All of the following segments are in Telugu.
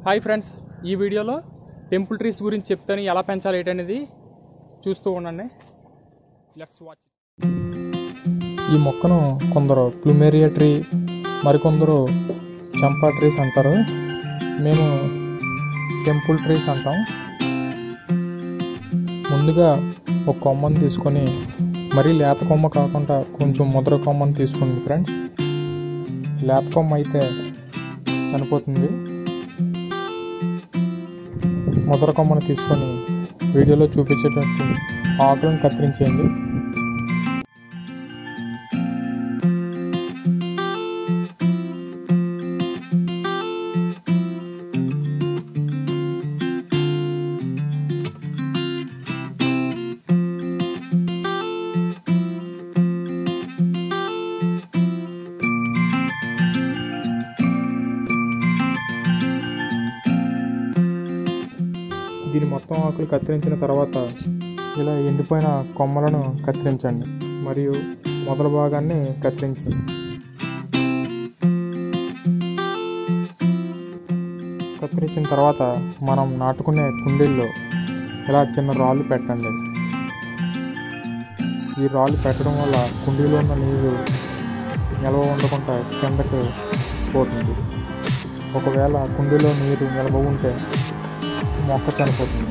హాయ్ ఫ్రెండ్స్, ఈ వీడియోలో టెంపుల్ ట్రీస్ గురించి చెప్తాను. ఎలా పెంచాలి ఏంటనేది చూస్తూ ఉండండి. Let's watch. ఈ మొక్కను కొందరు ప్లుమెరియా ట్రీ, మరికొందరు చంపా ట్రీస్ అంటారు. మేము టెంపుల్ ట్రీస్ అంటాం. ముందుగా ఒక కొమ్మను తీసుకొని, మరీ లేత కొమ్మ కాకుండా కొంచెం ముద్ర కొమ్మను తీసుకోండి ఫ్రెండ్స్. లేత కొమ్మ అయితే చనిపోతుంది. ముద్ర కొమ్మను తీసుకొని వీడియోలో చూపించేటట్టు ఆకులను కత్తిరించేయండి. దీని మొత్తం ఆకులు కత్తిరించిన తర్వాత ఇలా ఎండిపోయిన కొమ్మలను కత్తిరించండి మరియు మొదల భాగాన్ని కత్తిరించండి. కత్తిరించిన తర్వాత మనం నాటుకునే కుండీల్లో ఇలా చిన్న రాళ్ళు పెట్టండి. ఈ రాళ్ళు పెట్టడం వల్ల కుండీలో ఉన్న నీరు నిల్వ ఉండకుండా కిందకు పోతుంది. ఒకవేళ కుండీలో నీరు నిల్వ ఉంటే మొక్క చనిపోతుంది.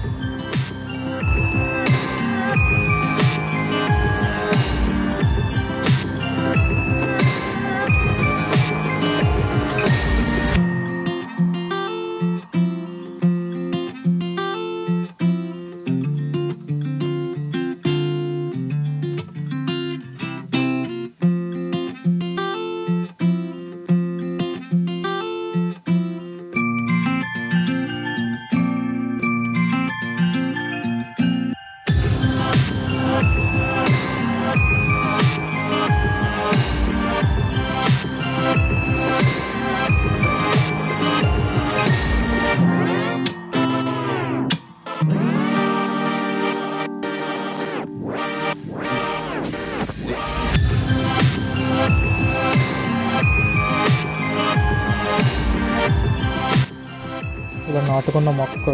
ఇలా నాటుకున్న మొక్క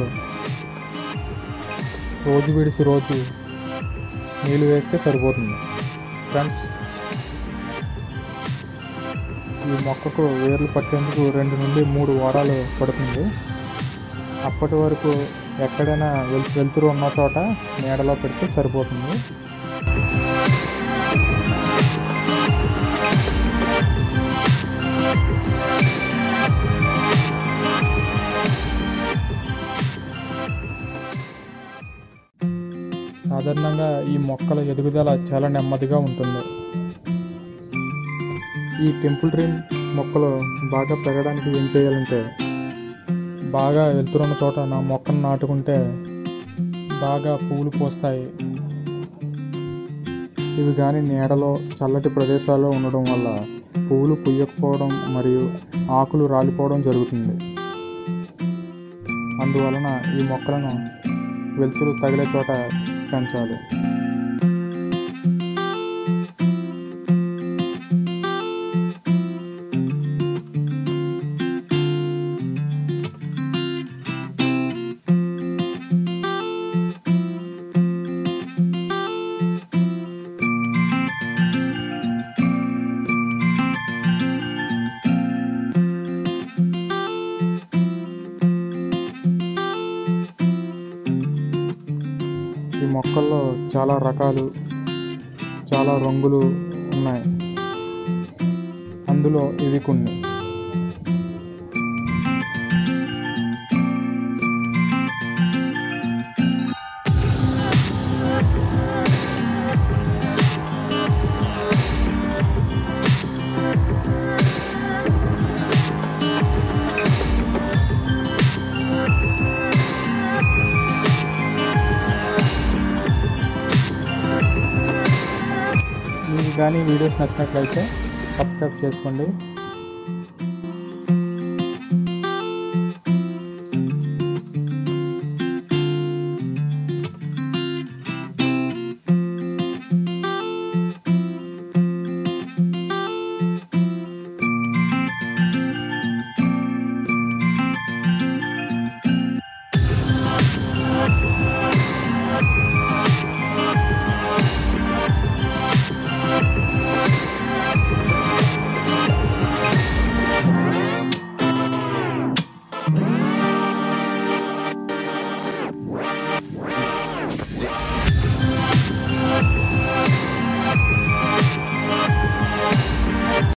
రోజు విడిచి రోజు నీళ్ళు వేస్తే సరిపోతుంది ఫ్రెండ్స్. ఈ మొక్కకు వేర్లు పట్టేందుకు 2 నుండి 3 వారాలు పడుతుంది. అప్పటి వరకు ఎక్కడైనా వెలుతురు ఉన్న చోట నీడలో పెడితే సరిపోతుంది. సాధారణంగా ఈ మొక్కల ఎదుగుదల చాలా నెమ్మదిగా ఉంటుంది. ఈ టెంపుల్ ట్రీ మొక్కలు బాగా పెరగడానికి ఏం చేయాలంటే, బాగా వెళ్తున్న చోట నా మొక్కను నాటుకుంటే బాగా పువ్వులు పోస్తాయి. ఇవి కానీ నీడలో చల్లటి ప్రదేశాల్లో ఉండడం వల్ల పువ్వులు పుయ్యకపోవడం మరియు ఆకులు రాలిపోవడం జరుగుతుంది. అందువలన ఈ మొక్కలను వెలుతురు తగిలే చోట పెంచాలి. ఈ మొక్కల్లో చాలా రకాలు, చాలా రంగులు ఉన్నాయి. అందులో ఇవి కొన్ని. మీకు కానీ వీడియోస్ నచ్చినట్లయితే సబ్స్క్రైబ్ చేసుకోండి.